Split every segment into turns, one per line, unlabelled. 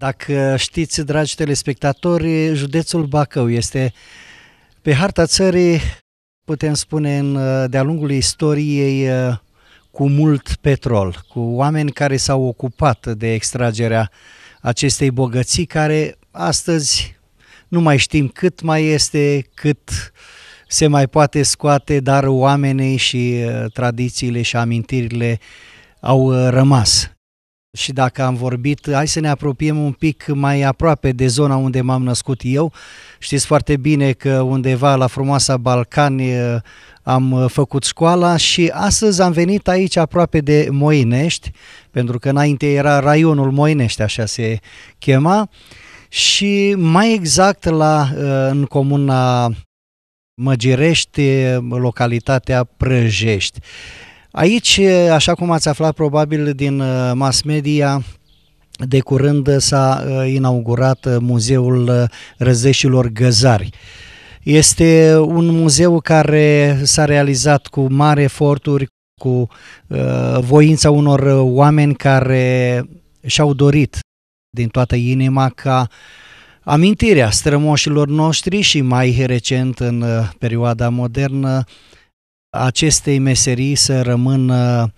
Dacă știți, dragi telespectatori, județul Bacău este pe harta țării, putem spune, de-a lungul istoriei, cu mult petrol, cu oameni care s-au ocupat de extragerea acestei bogății, care astăzi nu mai știm cât mai este, cât se mai poate scoate, dar oamenii și tradițiile și amintirile au rămas. Și dacă am vorbit, hai să ne apropiem un pic mai aproape de zona unde m-am născut eu. Știți foarte bine că undeva la frumoasa Balcani am făcut școala și astăzi am venit aici aproape de Moinești, pentru că înainte era raionul Moinești, așa se chema, și mai exact în comuna Măgirești, localitatea Prăjești. Aici, așa cum ați aflat probabil din mass media, de curând s-a inaugurat Muzeul Răzleșilor Găzari. Este un muzeu care s-a realizat cu mari eforturi, cu voința unor oameni care și-au dorit din toată inima ca amintirea strămoșilor noștri și mai recent în perioada modernă acestei meserii să rămână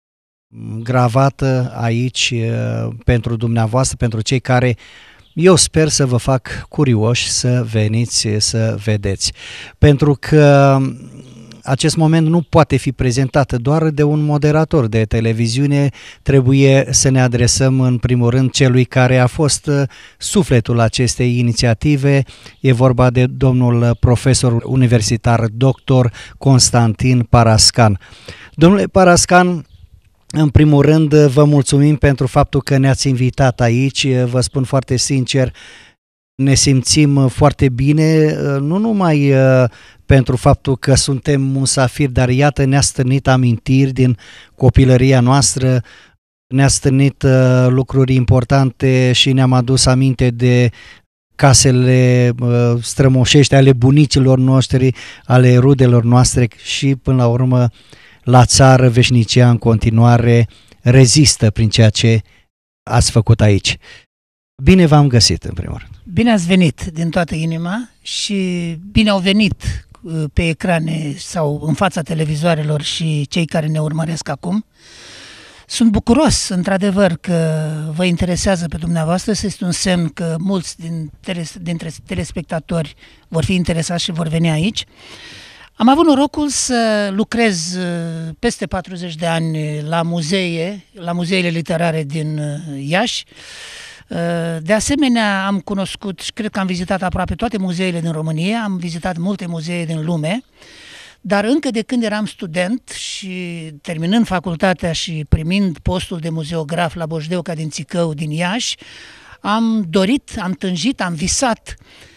gravată aici pentru dumneavoastră, pentru cei care eu sper să vă fac curioși să veniți să vedeți. Pentru că acest moment nu poate fi prezentat doar de un moderator de televiziune, trebuie să ne adresăm în primul rând celui care a fost sufletul acestei inițiative. E vorba de domnul profesor universitar dr. Constantin Parascan. Domnule Parascan, în primul rând vă mulțumim pentru faptul că ne-ați invitat aici, vă spun foarte sincer, ne simțim foarte bine, nu numai pentru faptul că suntem musafiri, dar iată ne-a stârnit amintiri din copilăria noastră, ne-a stârnit lucruri importante și ne-am adus aminte de casele strămoșești ale bunicilor noștri, ale rudelor noastre și până la urmă la țară veșnicia în continuare rezistă prin ceea ce ați făcut aici. Bine v-am găsit, în primul rând.
Bine ați venit din toată inima și bine au venit pe ecrane sau în fața televizoarelor și cei care ne urmăresc acum. Sunt bucuros, într-adevăr, că vă interesează pe dumneavoastră. Este un semn că mulți dintre telespectatori vor fi interesați și vor veni aici. Am avut norocul să lucrez peste 40 de ani la muzeele literare din Iași. De asemenea, am cunoscut și cred că am vizitat aproape toate muzeele din România, am vizitat multe muzee din lume, dar încă de când eram student și terminând facultatea și primind postul de muzeograf la Boșdeuca din Țicău, din Iași, am dorit, am tânjit, am visat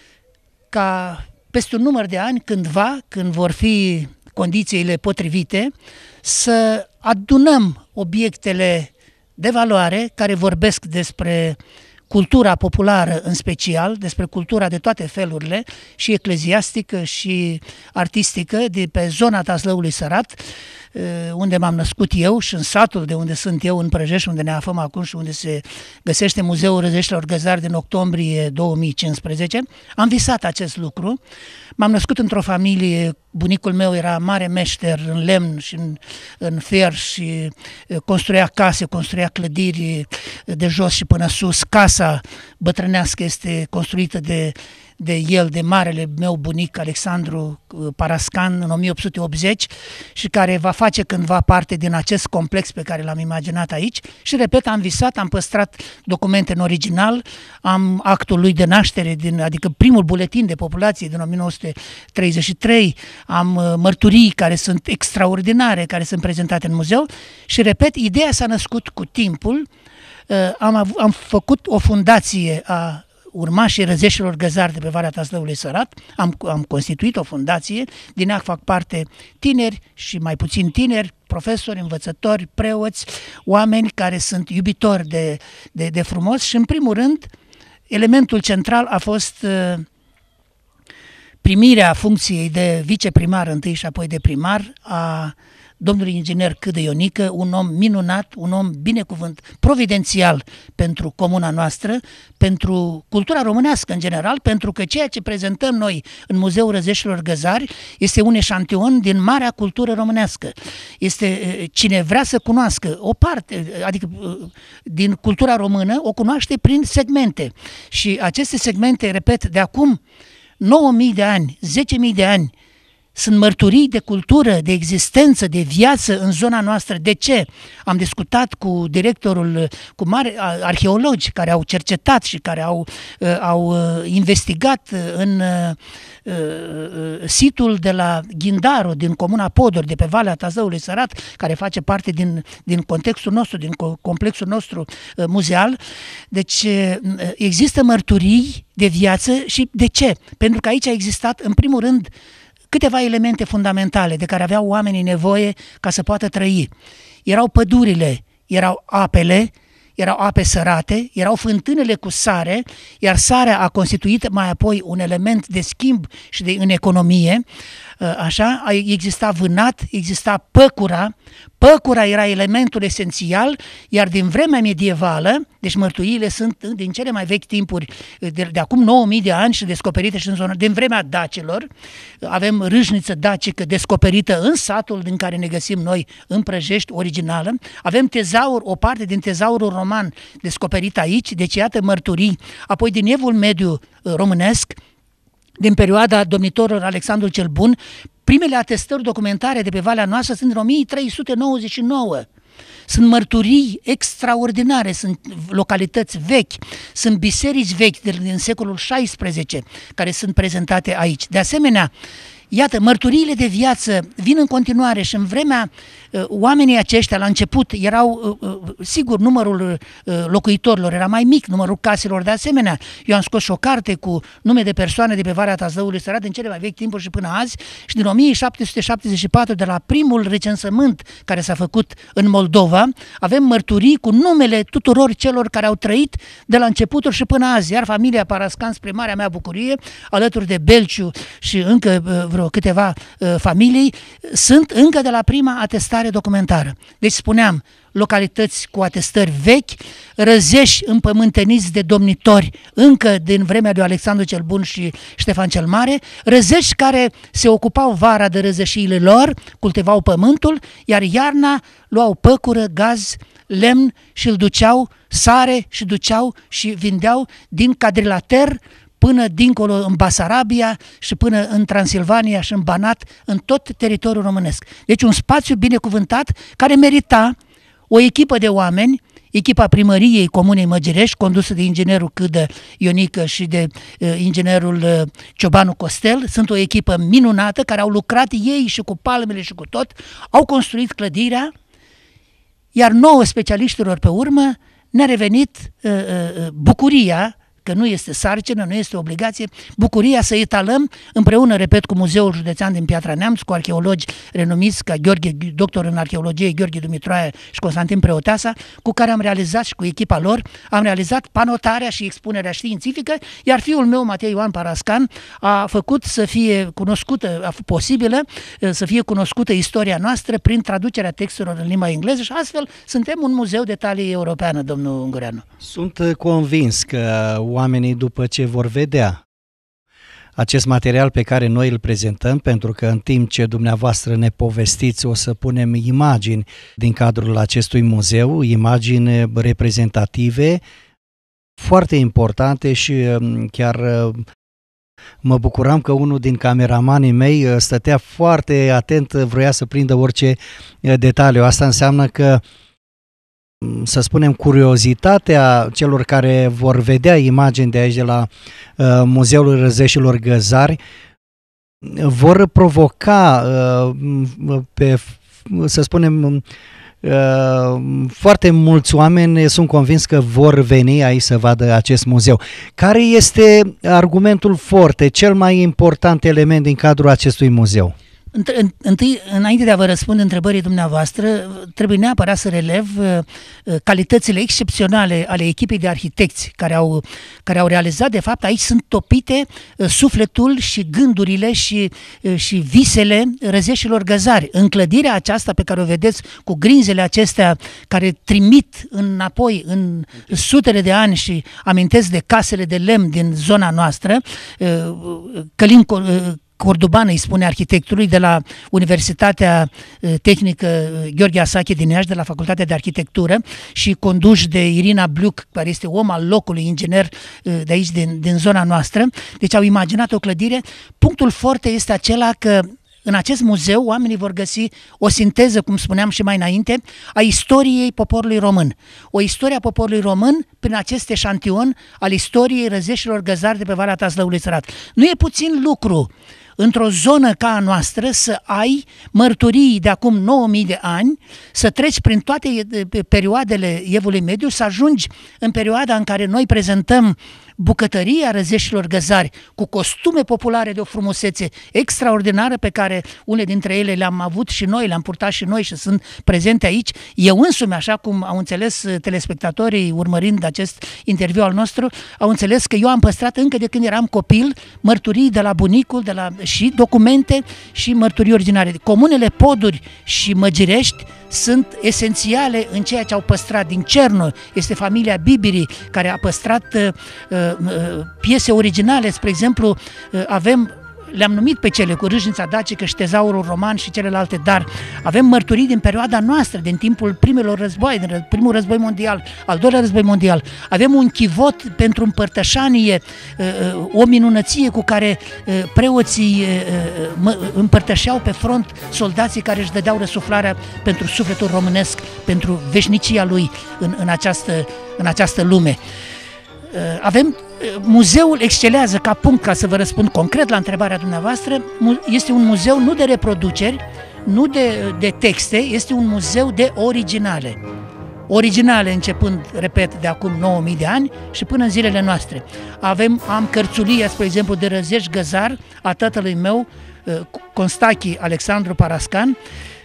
ca peste un număr de ani, cândva, când vor fi condițiile potrivite, să adunăm obiectele de valoare care vorbesc despre cultura populară în special, despre cultura de toate felurile, și ecleziastică și artistică, de pe zona Taslăului Sărat, unde m-am născut eu, și în satul de unde sunt eu, în Prăjești, unde ne aflăm acum și unde se găsește Muzeul Răzleșilor Găzari din octombrie 2015. Am visat acest lucru. M-am născut într-o familie, bunicul meu era mare meșter în lemn și în fier și construia case, construia clădiri de jos și până sus. Casa bătrânească este construită de el, de marele meu bunic Alexandru Parascan în 1880 și care va face cândva parte din acest complex pe care l-am imaginat aici. Și repet, am visat, am păstrat documente în original, am actul lui de naștere, adică primul buletin de populație din 1933, am mărturii care sunt extraordinare, care sunt prezentate în muzeu și repet, ideea s-a născut cu timpul. Am făcut o fundație a urmașii Răzleșilor Găzari de pe Valea Taslăului Sărat, am constituit o fundație, din ea fac parte tineri și mai puțin tineri, profesori, învățători, preoți, oameni care sunt iubitori de frumos și, în primul rând, elementul central a fost primirea funcției de viceprimar întâi și apoi de primar a domnului inginer Câdă Ionică, un om minunat, un om providențial pentru comuna noastră, pentru cultura românească în general, pentru că ceea ce prezentăm noi în Muzeul Răzeșilor Găzari este un eșantion din marea cultură românească. Este cine vrea să cunoască o parte, adică din cultura română, o cunoaște prin segmente. Și aceste segmente, repet, de acum 9.000 de ani, 10.000 de ani, sunt mărturii de cultură, de existență, de viață în zona noastră. De ce? Am discutat cu directorul, cu mari arheologi care au cercetat și care au investigat în situl de la Ghindaru, din comuna Podor, de pe Valea Tazăului Sărat, care face parte din contextul nostru, din complexul nostru muzeal. Deci există mărturii de viață și de ce? Pentru că aici a existat, în primul rând, câteva elemente fundamentale de care aveau oamenii nevoie ca să poată trăi. Erau pădurile, erau apele, erau ape sărate, erau fântânele cu sare, iar sarea a constituit mai apoi un element de schimb și în economie. Așa, exista vânat, exista păcura. Păcura era elementul esențial, iar din vremea medievală, deci mărturiile sunt din cele mai vechi timpuri, de acum 9000 de ani și descoperite și în zona, din vremea dacilor. Avem râșniță dacică descoperită în satul din care ne găsim noi în Prăjești, originală. Avem tezaur, o parte din tezaurul roman descoperit aici, deci iată mărturii. Apoi din Evul Mediu românesc, din perioada domnitorilor Alexandru cel Bun, primele atestări documentare de pe Valea noastră sunt din 1399. Sunt mărturii extraordinare, sunt localități vechi, sunt biserici vechi din secolul XVI care sunt prezentate aici. De asemenea, iată, mărturiile de viață vin în continuare și în vremea oamenii aceștia la început erau, sigur, numărul locuitorilor era mai mic, numărul caselor de asemenea. Eu am scos și o carte cu nume de persoane de pe Valea Tazăului Sărat din cele mai vechi timpuri și până azi și din 1774, de la primul recensământ care s-a făcut în Moldova, avem mărturii cu numele tuturor celor care au trăit de la începutul și până azi, iar familia Parascan, spre marea mea bucurie, alături de Belciu și încă vreo câteva familii, sunt încă de la prima atestare documentară. Deci spuneam, localități cu atestări vechi, răzeși împământeniți de domnitori încă din vremea lui Alexandru cel Bun și Ștefan cel Mare, răzeși care se ocupau vara de răzășiile lor, cultivau pământul, iar iarna luau păcură, gaz, lemn și îl duceau, sare și duceau și vindeau din Cadrilater până dincolo în Basarabia și până în Transilvania și în Banat, în tot teritoriul românesc. Deci un spațiu binecuvântat care merita o echipă de oameni, echipa primăriei Comunei Măgirești, condusă de inginerul Câdă Ionică și de inginerul Ciobanu Costel. Sunt o echipă minunată care au lucrat ei și cu palmele și cu tot, au construit clădirea, iar nouă specialiștilor pe urmă ne-a revenit bucuria, că nu este sarcină, nu este obligație, bucuria să etalăm împreună, repet, cu Muzeul Județean din Piatra Neamț, cu arheologi renumiți ca doctor în arheologie Gheorghe Dumitroae și Constantin Preoteasa, cu care am realizat și cu echipa lor, am realizat panotarea și expunerea științifică, iar fiul meu, Matei Ioan Parascan, a făcut să fie cunoscută, posibilă să fie cunoscută istoria noastră prin traducerea textelor în limba engleză și astfel suntem un muzeu de talie europeană, domnul Ungureanu.
Sunt convins că oamenii, după ce vor vedea acest material pe care noi îl prezentăm, pentru că în timp ce dumneavoastră ne povestiți, o să punem imagini din cadrul acestui muzeu, imagini reprezentative, foarte importante și chiar mă bucuram că unul din cameramanii mei stătea foarte atent, vroia să prindă orice detaliu. Asta înseamnă că, să spunem, curiozitatea celor care vor vedea imagini de aici, de la Muzeul Răzeșilor Găzari, vor provoca să spunem, foarte mulți oameni, sunt convins că vor veni aici să vadă acest muzeu. Care este argumentul forte, cel mai important element din cadrul acestui muzeu?
Întâi, înainte de a vă răspunde întrebării dumneavoastră, trebuie neapărat să relev calitățile excepționale ale echipei de arhitecți care au realizat, de fapt, aici sunt topite sufletul și gândurile și visele Răzeșilor Găzari. În clădirea aceasta pe care o vedeți, cu grinzele acestea care trimit înapoi în sutele de ani și amintesc de casele de lemn din zona noastră, Călin Corduban îi spune arhitectului de la Universitatea Tehnică Gheorghe Asache din Iași, de la Facultatea de Arhitectură, și conduși de Irina Bliuc, care este om al locului, inginer de aici, din zona noastră. Deci au imaginat o clădire. Punctul forte este acela că în acest muzeu oamenii vor găsi o sinteză, cum spuneam și mai înainte, a istoriei poporului român. O istorie a poporului român prin acest eșantion al istoriei Răzeșilor Găzari de pe Valea Taslăului Sărat. Nu e puțin lucru într-o zonă ca a noastră să ai mărturii de acum 9000 de ani, să treci prin toate perioadele Evului Mediu, să ajungi în perioada în care noi prezentăm bucătăria Răzeșilor Găzari cu costume populare de o frumusețe extraordinară pe care unele dintre ele le-am avut și noi, le-am purtat și noi și sunt prezente aici. Eu însumi, așa cum au înțeles telespectatorii urmărind acest interviu al nostru, au înțeles că eu am păstrat încă de când eram copil mărturii de la bunicul, și documente și mărturii originare. Comunele Poduri și Măgirești sunt esențiale în ceea ce au păstrat. Din Cernu este familia Bibiri, care a păstrat piese originale. Spre exemplu, le-am numit pe cele cu Râșnița Dacică și Tezaurul Roman și celelalte, dar avem mărturii din perioada noastră, din timpul primelor război, din primul război mondial, al doilea război mondial. Avem un chivot pentru împărtășanie, o minunăție cu care preoții împărtășeau pe front soldații care își dădeau răsuflarea pentru sufletul românesc, pentru veșnicia lui în această lume. Muzeul excelează ca punct, ca să vă răspund concret la întrebarea dumneavoastră, este un muzeu nu de reproduceri, nu de texte, este un muzeu de originale. Originale începând, repet, de acum 9000 de ani și până în zilele noastre. Am cărțulia, spre exemplu, de Răzeș Găzar, a tatălui meu, Constachi Alexandru Parascan,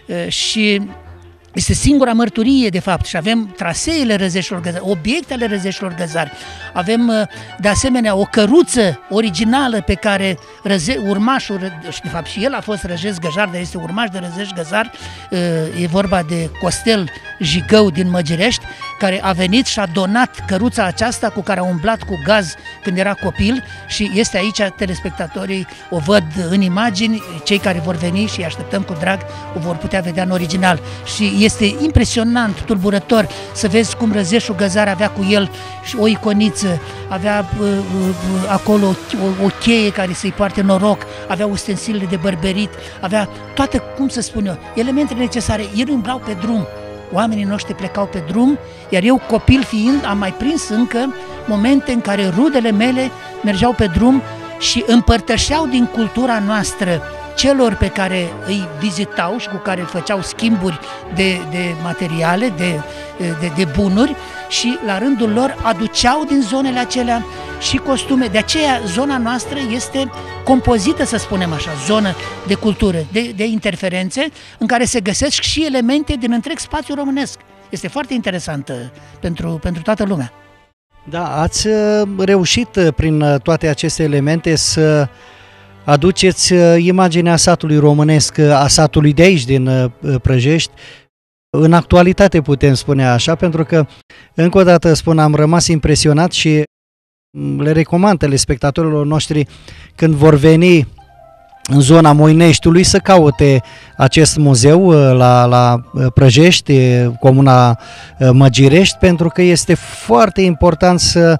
și este singura mărturie, de fapt, și avem traseele Răzeșilor Găzari, obiectele Răzeșilor Găzari. Avem, de asemenea, o căruță originală pe care urmașul, și de fapt și el a fost Răzeș Găzar, dar este urmaș de Răzeș Găzar, e vorba de Costel Jigău din Măgirești, care a venit și a donat căruța aceasta cu care a umblat cu gaz când era copil și este aici, telespectatorii o văd în imagini, cei care vor veni și îi așteptăm cu drag o vor putea vedea în original. Și este impresionant, tulburător să vezi cum Răzeșul Găzar avea cu el și o iconiță, avea acolo o cheie care să-i poarte noroc, avea ustensilele de bărberit, avea toate, cum să spun eu, elementele necesare. Ei umblau pe drum, oamenii noștri plecau pe drum, iar eu, copil fiind, am mai prins încă momente în care rudele mele mergeau pe drum și împărtășeau din cultura noastră celor pe care îi vizitau și cu care făceau schimburi de materiale, de bunuri și la rândul lor aduceau din zonele acelea și costume. De aceea zona noastră este compozită, să spunem așa, zonă de cultură, de interferențe în care se găsesc și elemente din întreg spațiul românesc. Este foarte interesantă pentru toată lumea.
Da, ați reușit prin toate aceste elemente să aduceți imaginea satului românesc, a satului de aici, din Prăjești, în actualitate, putem spune așa, pentru că, încă o dată spun, am rămas impresionat și le recomand telespectatorilor noștri, când vor veni în zona Moineștiului, să caute acest muzeu la Prăjești, comuna Măgirești, pentru că este foarte important să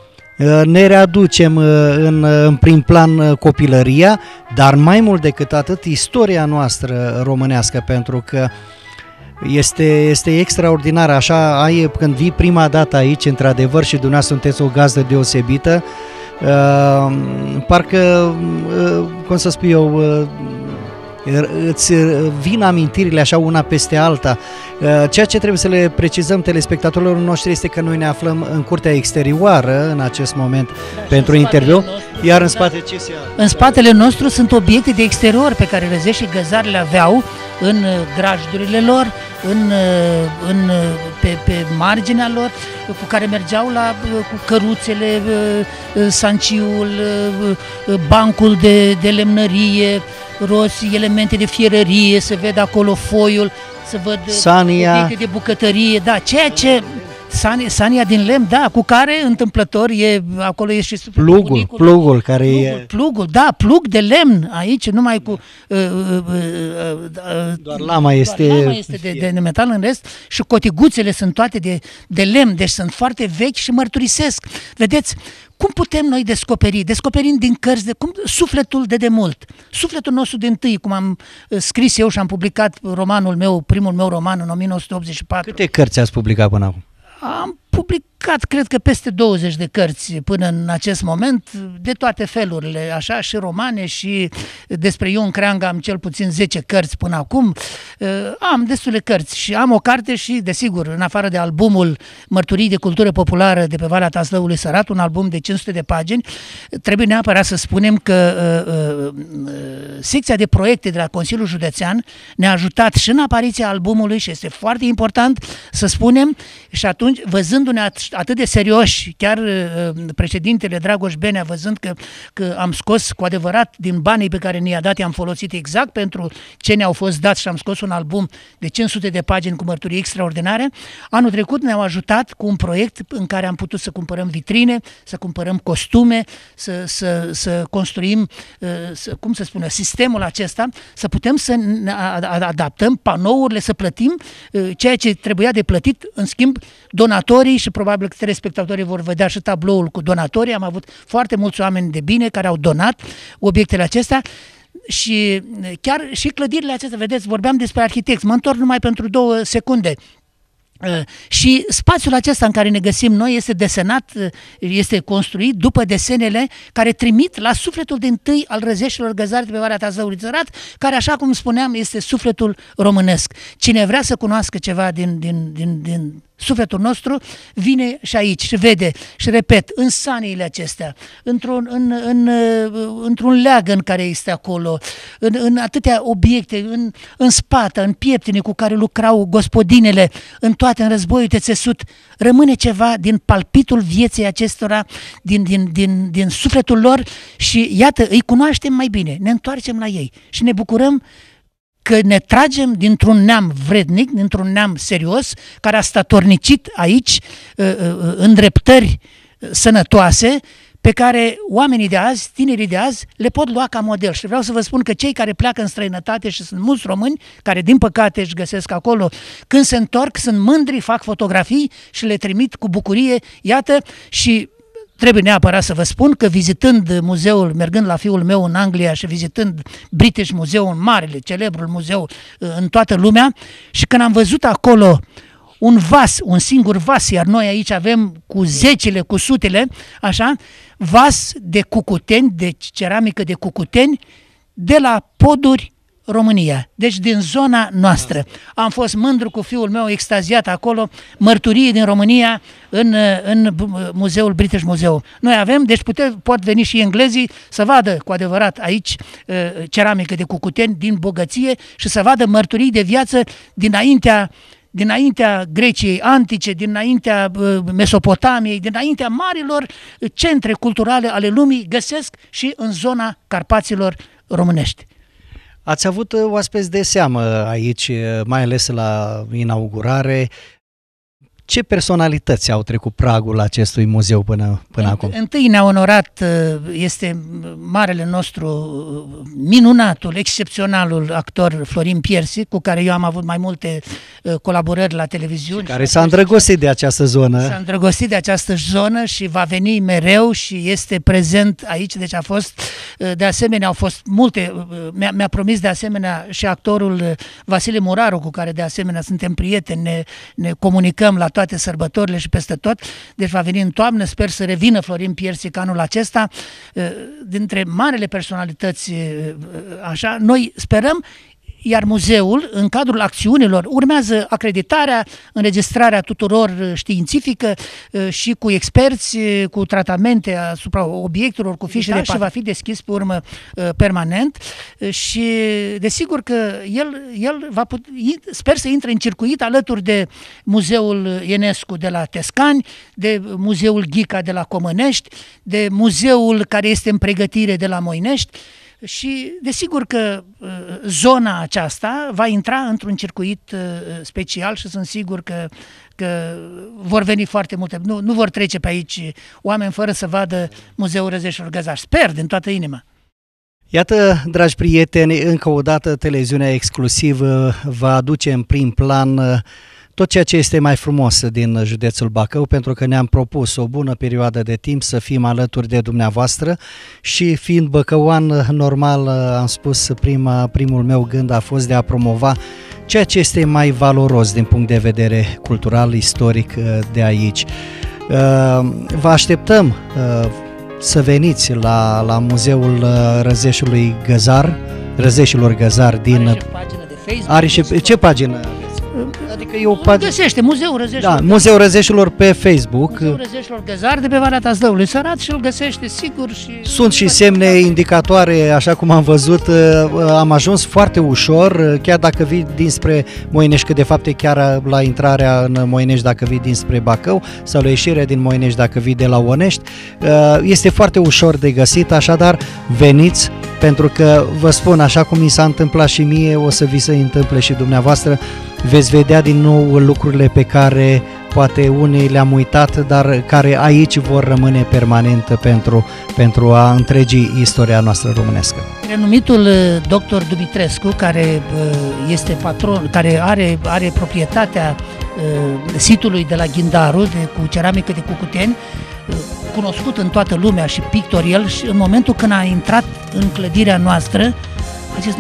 ne readucem în prim plan copilăria, dar mai mult decât atât istoria noastră românească, pentru că este extraordinar. Așa când vii prima dată aici, într-adevăr, și dumneavoastră sunteți o gazdă deosebită, parcă, cum să spun eu, îți vin amintirile așa una peste alta. Ceea ce trebuie să le precizăm telespectatorilor noștri este că noi ne aflăm în curtea exterioară în acest moment pentru interviu, iar în spate ce se află?
În spatele nostru sunt obiecte de exterior pe care Răzești și Găzar le aveau în grajdurile lor, pe marginea lor, cu care mergeau cu căruțele, sanciul, bancul de lemnărie, roți, elemente de fierărie, se vede acolo foiul, să văd obiecte de bucătărie, da, ceea ce... Sania din lemn, da, cu care întâmplător acolo e și
plugul care
plugul, da, plug de lemn aici, numai cu
doar lama este
de metal în rest, și cotiguțele sunt toate de lemn, deci sunt foarte vechi și mărturisesc. Vedeți, cum putem noi descoperind din cărți, sufletul de demult, sufletul nostru din tâi, cum am scris eu și am publicat romanul meu, primul meu roman în 1984.
Câte cărți ați publicat până acum?
Am publicat, cred că peste 20 de cărți până în acest moment, de toate felurile, așa, și romane, și despre Ion Creangă am cel puțin 10 cărți până acum. Am destule cărți și am o carte și, desigur, în afară de albumul Mărturii de cultură populară de pe Valea Taslăului Sărat, un album de 500 de pagini, trebuie neapărat să spunem că secția de proiecte de la Consiliul Județean ne-a ajutat și în apariția albumului și este foarte important să spunem, și atunci, văzându-ne atât de serioși, chiar președintele Dragoș Benea, văzând că am scos cu adevărat din banii pe care ne-i-a dat, i-am folosit exact pentru ce ne-au fost dați și am scos un album de 500 de pagini cu mărturii extraordinare, anul trecut ne-au ajutat cu un proiect în care am putut să cumpărăm vitrine, să cumpărăm costume, să construim, cum să spună, sistemul acesta, să putem să ne adaptăm panourile, să plătim ceea ce trebuia de plătit, în schimb donatorii, și probabil că telespectatorii vor vedea și tabloul cu donatorii. Am avut foarte mulți oameni de bine care au donat obiectele acestea și chiar și clădirile acestea, vedeți, vorbeam despre arhitecți, mă întorc numai pentru 2 secunde. Și spațiul acesta în care ne găsim noi este desenat, este construit după desenele care trimit la sufletul dintâi al Răzeștilor Găzari de pe Valea Taslăului Sărat, care, așa cum spuneam, este sufletul românesc. Cine vrea să cunoască ceva din sufletul nostru, vine și aici și vede, și repet, în saniile acestea, într-un leagăn care este acolo, în atâtea obiecte, în spată, în pieptene cu care lucrau gospodinele, în toate, în războiul de țesut, rămâne ceva din palpitul vieții acestora, din sufletul lor și iată, îi cunoaștem mai bine, ne întoarcem la ei și ne bucurăm că ne tragem dintr-un neam vrednic, dintr-un neam serios, care a statornicit aici îndreptări sănătoase, pe care oamenii de azi, tinerii de azi, le pot lua ca model. Și vreau să vă spun că cei care pleacă în străinătate, și sunt mulți români, care din păcate își găsesc acolo, când se întorc, sunt mândri, fac fotografii și le trimit cu bucurie, iată, și trebuie neapărat să vă spun că vizitând muzeul, mergând la fiul meu în Anglia și vizitând British Museum, marele, celebrul muzeu în toată lumea, și când am văzut acolo un vas, un singur vas, iar noi aici avem cu zecile, cu sutele, așa, vas de cucuteni, de ceramică de cucuteni, de la Poduri, România, deci din zona noastră. Am fost mândru cu fiul meu, extaziat acolo, mărturii din România în muzeul British Museum. Noi avem, deci pot veni și englezii să vadă cu adevărat aici ceramică de cucuteni din bogăție și să vadă mărturii de viață dinaintea Greciei antice, dinaintea Mesopotamiei, dinaintea marilor centre culturale ale lumii, găsesc și în zona Carpaților românești.
Ați avut oaspeți de seamă aici, mai ales la inaugurare. Ce personalități au trecut pragul acestui muzeu până acum?
Întâi ne-a onorat, este marele nostru, minunatul, excepționalul actor Florin Piersi, cu care eu am avut mai multe colaborări la televiziune.
Care s-a îndrăgostit de această zonă.
S-a îndrăgostit de această zonă și va veni mereu și este prezent aici. Deci a fost, de asemenea, au fost multe, mi-a promis de asemenea și actorul Vasile Muraru, cu care de asemenea suntem prieteni, ne comunicăm la toate sărbătorile și peste tot, deci va veni în toamnă, sper să revină Florin Piersic anul acesta, dintre marele personalități, așa, noi sperăm. Iar muzeul, în cadrul acțiunilor, urmează acreditarea, înregistrarea tuturor științifică și cu experți, cu tratamente asupra obiectelor, cu fișe de pași, și va fi deschis pe urmă permanent și desigur că el va sper să intre în circuit alături de Muzeul Ionescu de la Tescani, de Muzeul Ghica de la Comănești, de muzeul care este în pregătire de la Moinești. Și desigur că zona aceasta va intra într-un circuit special și sunt sigur că vor veni foarte multe, nu vor trece pe aici oameni fără să vadă Muzeul Răzeșilor Găzari. Sper din toată inima.
Iată, dragi prieteni, încă o dată televiziunea exclusivă va aduce în prim plan tot ceea ce este mai frumos din județul Bacău, pentru că ne-am propus o bună perioadă de timp să fim alături de dumneavoastră și fiind băcăuan, normal, am spus, primul meu gând a fost de a promova ceea ce este mai valoros din punct de vedere cultural, istoric de aici. Vă așteptăm să veniți la Muzeul Răzeșilor Găzari din...
Are și pagină de Facebook.
Are și ce pagină? Adică eu
găsește Muzeul Răzeșilor.
Da, Muzeul Răzeșilor pe Facebook.
Muzeul Răzeșilor Găzari de pe Valea Tazdăului. Sărat și îl găsește sigur și...
Sunt și semne indicatoare, așa cum am văzut, am ajuns foarte ușor, chiar dacă vii dinspre Moinești, că de fapt e chiar la intrarea în Moinești dacă vii dinspre Bacău sau la ieșirea din Moinești dacă vii de la Onești. Este foarte ușor de găsit, așadar veniți, pentru că vă spun, așa cum mi s-a întâmplat și mie, o să vi se întâmple și dumneavoastră. Veți vedea din nou lucrurile pe care poate unii le-am uitat, dar care aici vor rămâne permanent pentru a întregi istoria noastră românească.
Renumitul doctor Dumitrescu, care este patron, care are proprietatea sitului de la Ghindaru, cu ceramică de Cucuteni, cunoscut în toată lumea și pictor el, și în momentul când a intrat în clădirea noastră, a zis,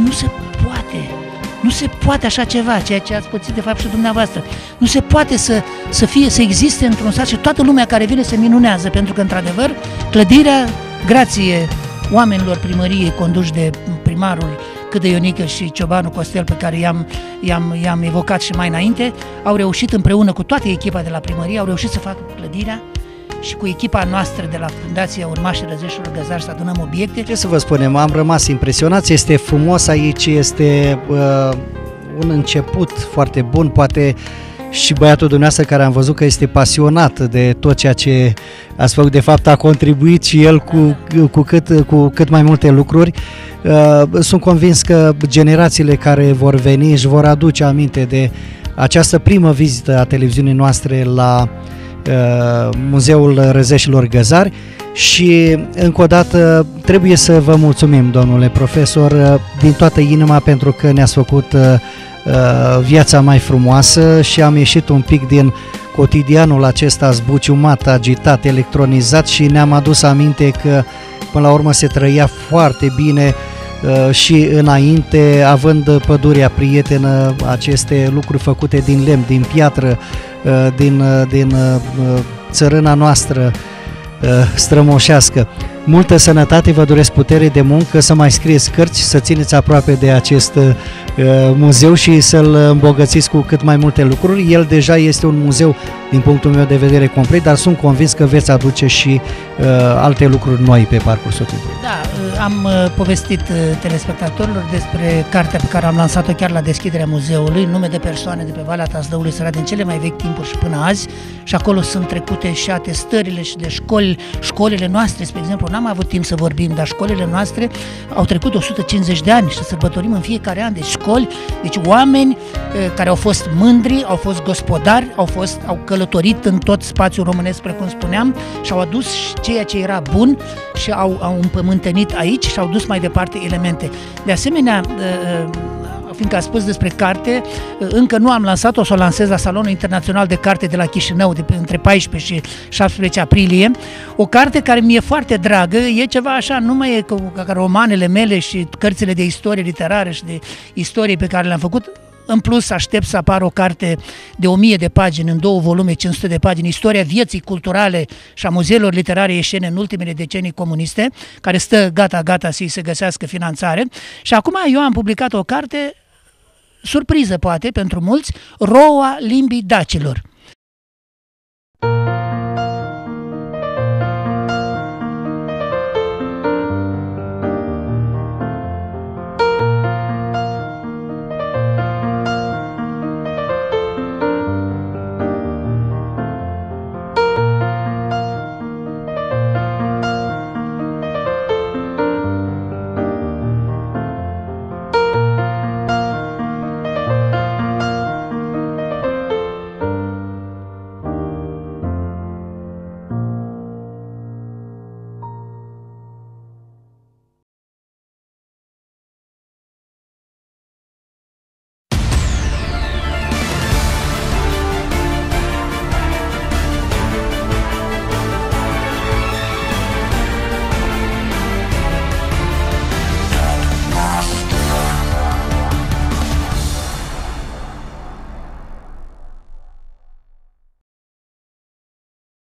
nu se poate așa ceva, ceea ce ați pățit de fapt și dumneavoastră. Nu se poate să existe într-un sat și toată lumea care vine se minunează, pentru că, într-adevăr, clădirea, grație oamenilor primăriei conduși de primarul Câdă Ionică și Ciobanu Costel, pe care i-am evocat și mai înainte, au reușit împreună cu toată echipa de la primărie, au reușit să facă clădirea și cu echipa noastră de la Fundația Urmașii Răzeșilor Găzari să adunăm obiecte.
Ce să vă spunem, am rămas impresionați, este frumos aici, este un început foarte bun, poate și băiatul dumneavoastră care am văzut că este pasionat de tot ceea ce ați făcut, de fapt a contribuit și el cu cât mai multe lucruri. Sunt convins că generațiile care vor veni își vor aduce aminte de această primă vizită a televiziunii noastre la Muzeul Răzeșilor Găzari și încă o dată trebuie să vă mulțumim, domnule profesor, din toată inima, pentru că ne-ați făcut viața mai frumoasă și am ieșit un pic din cotidianul acesta zbuciumat, agitat, electronizat și ne-am adus aminte că până la urmă se trăia foarte bine și înainte, având pădurea prietenă, aceste lucruri făcute din lemn, din piatră, din țărâna noastră strămoșească. Multă sănătate, vă doresc putere de muncă, să mai scrieți cărți, să țineți aproape de acest muzeu și să-l îmbogățiți cu cât mai multe lucruri. El deja este un muzeu, din punctul meu de vedere, complet, dar sunt convins că veți aduce și alte lucruri noi pe parcursul timpului.
Da, am povestit telespectatorilor despre cartea pe care am lansat-o chiar la deschiderea muzeului, Nume de persoane de pe Valea Tazdăului, Sărat, din cele mai vechi timpuri și până azi, și acolo sunt trecute și atestările și de școlile noastre, spre exemplu. N-am avut timp să vorbim, dar școlile noastre au trecut 150 de ani și sărbătorim în fiecare an. Deci școli, deci oameni care au fost mândri, au fost gospodari, au călătorit în tot spațiul românesc, precum spuneam, și au adus ceea ce era bun și au împământenit aici și au dus mai departe elemente. De asemenea, fiindcă a spus despre carte, încă nu am lansat-o, o să o lansez la Salonul Internațional de Carte de la Chișinău, între 14 și 17 aprilie, o carte care mi-e foarte dragă, e ceva așa, nu mai e ca romanele mele și cărțile de istorie literară și de istorie pe care le-am făcut, În plus, aștept să apară o carte de 1000 de pagini, în 2 volume, 500 de pagini, istoria vieții culturale și a muzeelor literare ieșene în ultimele decenii comuniste, care stă gata să-i se găsească finanțare. Și acum eu am publicat o carte, surpriză poate pentru mulți, Roa limbii dacilor.